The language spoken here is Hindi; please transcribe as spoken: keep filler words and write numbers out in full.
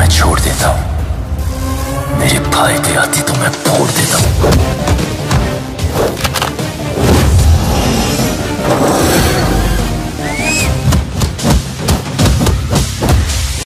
छोड़ देता हूँ, मेरे फायदे आती तो मैं फोड़ देता हूँ।